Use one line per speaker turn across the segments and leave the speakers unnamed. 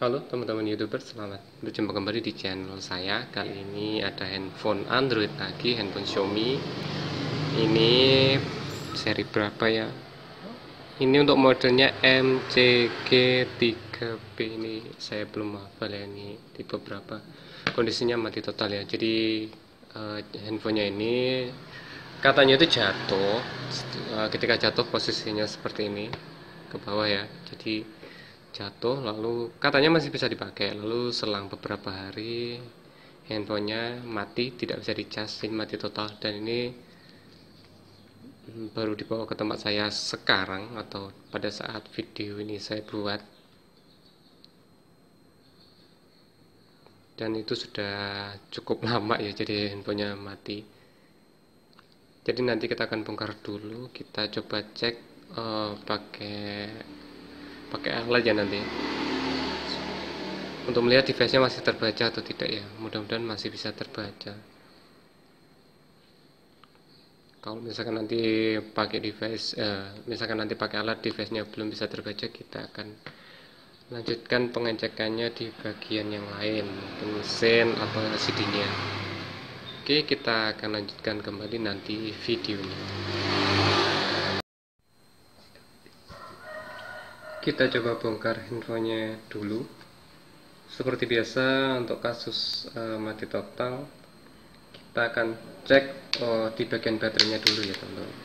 Halo teman-teman YouTuber, selamat berjumpa kembali di channel saya. Kali ini ada handphone Android lagi, handphone Xiaomi. Ini seri berapa ya? Ini untuk modelnya MCG3B. Ini saya belum hafal ya, ini tipe berapa. Kondisinya mati total ya. Jadi handphonenya ini katanya itu jatuh. Ketika jatuh posisinya seperti ini ke bawah ya. Jadi jatuh, lalu katanya masih bisa dipakai, lalu selang beberapa hari handphonenya mati, tidak bisa dicas, ini mati total. Dan ini baru dibawa ke tempat saya sekarang, atau pada saat video ini saya buat, dan itu sudah cukup lama ya, jadi handphonenya mati. Jadi nanti kita akan bongkar dulu, kita coba cek pakai alat ya nanti, untuk melihat device-nya masih terbaca atau tidak ya. Mudah-mudahan masih bisa terbaca. Kalau misalkan nanti pakai device, misalkan nanti pakai alat device-nya belum bisa terbaca, kita akan lanjutkan pengecekannya di bagian yang lain, mungkin mesin atau CD-nya. Oke, kita akan lanjutkan kembali nanti videonya. Kita coba bongkar handphonenya dulu. Seperti biasa untuk kasus mati total, kita akan cek di bagian baterainya dulu ya teman-teman.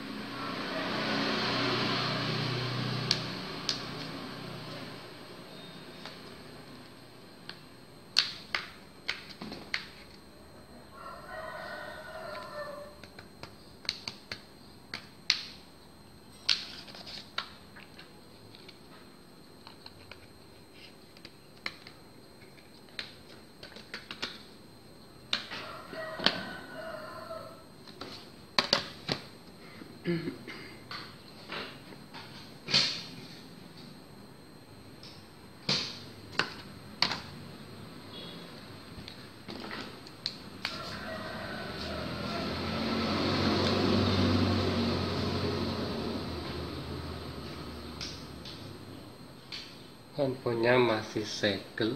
Handphonenya masih segel.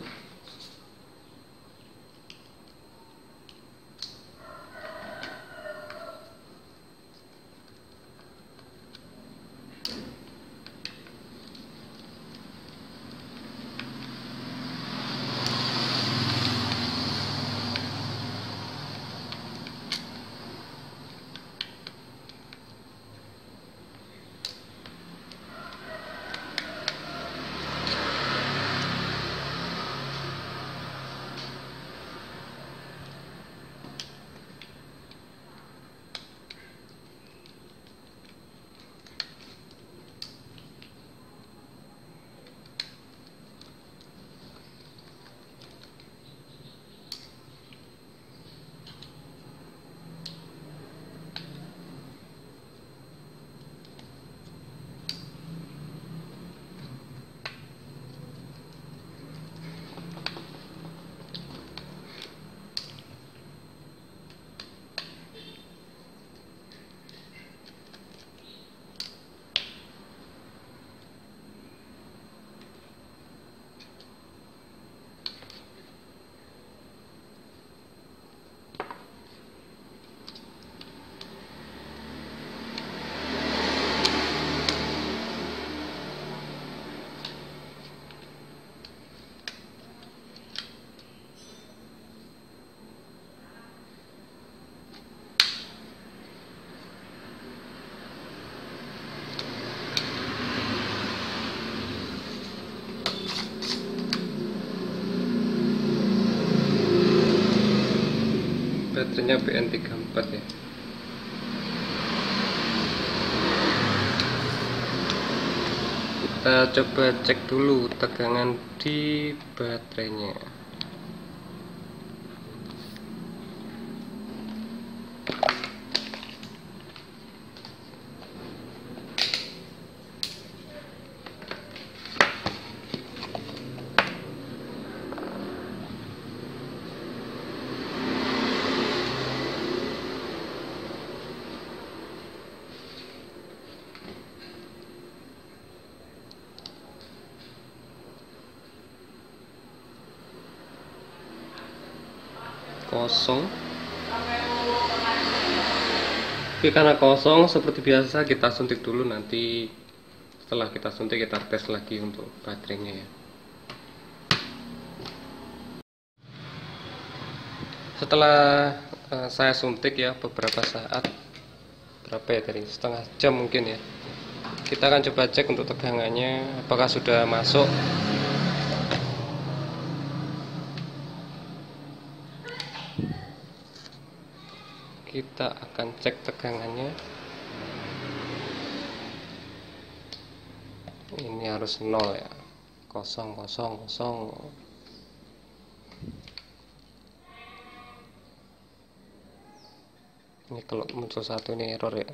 Baterainya BN34 ya. Kita coba cek dulu tegangan di baterainya. kosong. Oke, karena kosong seperti biasa kita suntik dulu, nanti setelah kita suntik kita tes lagi untuk baterainya ya. Setelah saya suntik ya beberapa saat, berapa ya tadi, setengah jam mungkin ya, kita akan coba cek untuk tegangannya apakah sudah masuk. Kita akan cek tegangannya. Ini harus 0 ya, kosong kosong kosong. Ini kalau muncul satu ini error ya.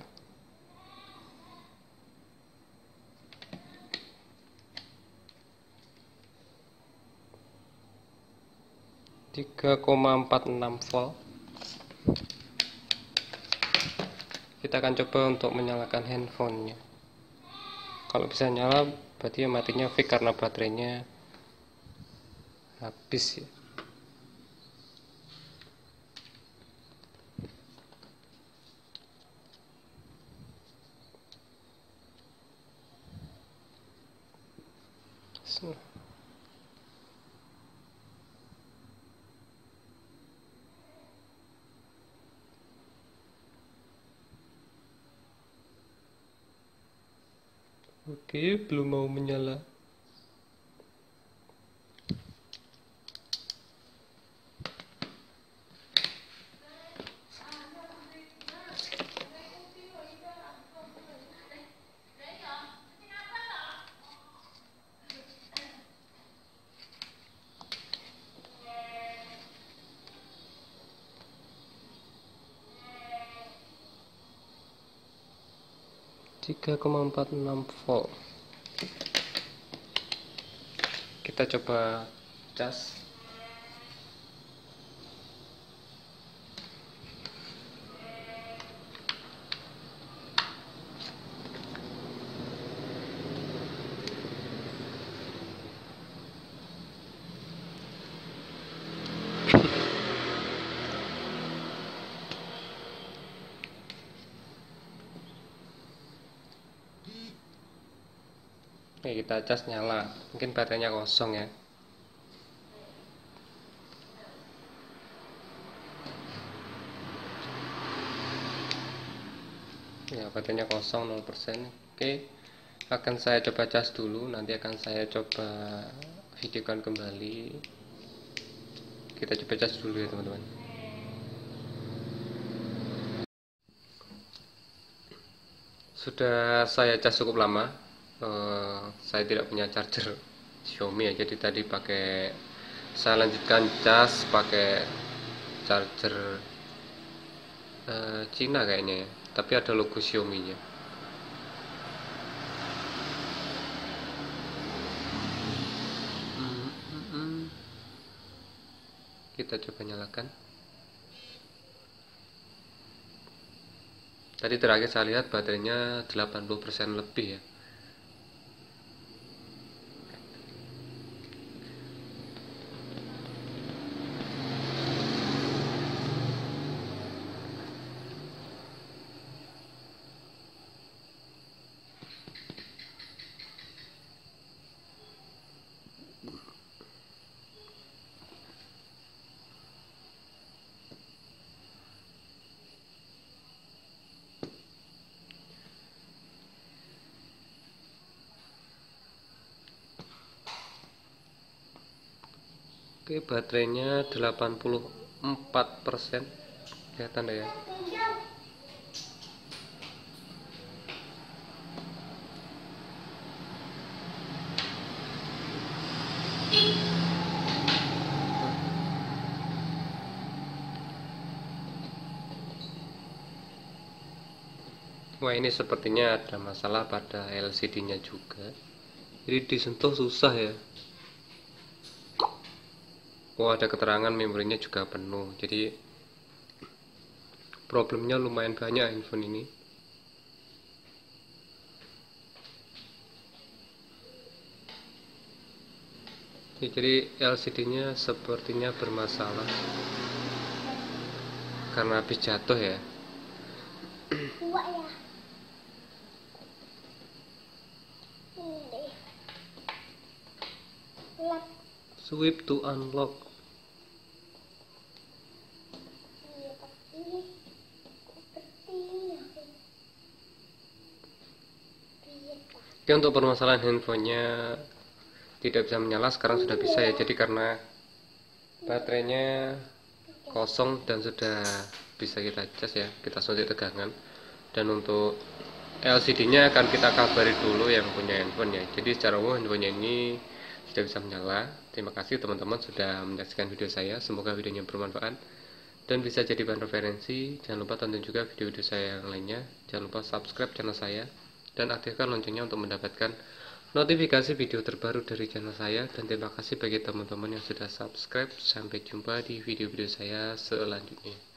Tiga 3,46 volt. Kita akan coba untuk menyalakan handphonenya. Kalau bisa nyala berarti ya matinya fix karena baterainya habis ya. Oke, belum mau menyala. Tiga 3,46 volt. Kita coba cas. Oke, kita cas nyala. Mungkin baterainya kosong ya. Ya, baterainya kosong 0%. Oke, akan saya coba cas dulu. Nanti akan saya coba videokan kembali. Kita coba cas dulu ya teman-teman. Sudah saya cas cukup lama. Saya tidak punya charger Xiaomi ya, jadi tadi saya lanjutkan cas pakai charger Cina kayaknya ya, tapi ada logo Xiaomi nya. Kita coba nyalakan. Tadi terakhir saya lihat baterainya 80% lebih ya. Oke, baterainya 84%. Kelihatan ya. Wah, ini sepertinya ada masalah pada LCD-nya juga. Jadi disentuh susah ya. Oh, ada keterangan memorinya juga penuh. Jadi problemnya lumayan banyak handphone ini. Jadi LCD-nya sepertinya bermasalah. karena habis jatuh ya.
Kuat ya. Ini deh. Lap.
Swipe to unlock.
Iya pasti. Seperti
Oke, untuk permasalahan handphonenya tidak bisa menyala sekarang sudah bisa ya. Jadi karena baterainya kosong dan sudah bisa kita cas ya, kita suntik tegangan. Dan untuk LCD-nya akan kita kabari dulu yang punya handphone ya. Jadi secara umum handphonenya ini sudah bisa menyala. Terima kasih teman-teman sudah menyaksikan video saya. Semoga videonya bermanfaat dan bisa jadi bahan referensi. Jangan lupa tonton juga video-video saya yang lainnya. Jangan lupa subscribe channel saya dan aktifkan loncengnya untuk mendapatkan notifikasi video terbaru dari channel saya. Dan terima kasih bagi teman-teman yang sudah subscribe. Sampai jumpa di video-video saya selanjutnya.